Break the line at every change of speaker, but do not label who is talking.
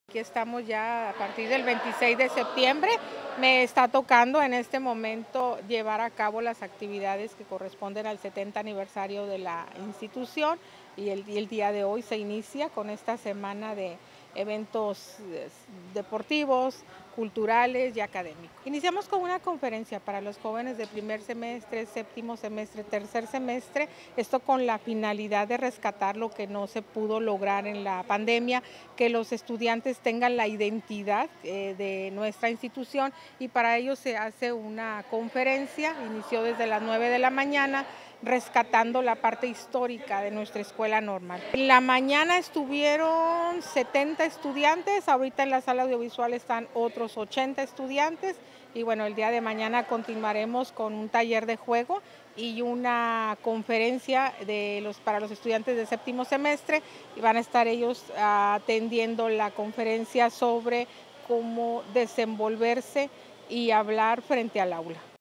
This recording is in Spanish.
Aquí estamos ya a partir del 26 de septiembre. Me está tocando en este momento llevar a cabo las actividades que corresponden al 70 aniversario de la institución y el día de hoy se inicia con esta semana de eventos deportivos, culturales y académicos. Iniciamos con una conferencia para los jóvenes de primer semestre, séptimo semestre, tercer semestre, esto con la finalidad de rescatar lo que no se pudo lograr en la pandemia, que los estudiantes tengan la identidad de nuestra institución, y para ello se hace una conferencia, inició desde las 9 de la mañana, rescatando la parte histórica de nuestra escuela normal. En la mañana estuvieron 70 estudiantes, ahorita en la sala audiovisual están otros 80 estudiantes, y bueno, el día de mañana continuaremos con un taller de juego y una conferencia para los estudiantes de séptimo semestre, y van a estar ellos atendiendo la conferencia sobre cómo desenvolverse y hablar frente al aula.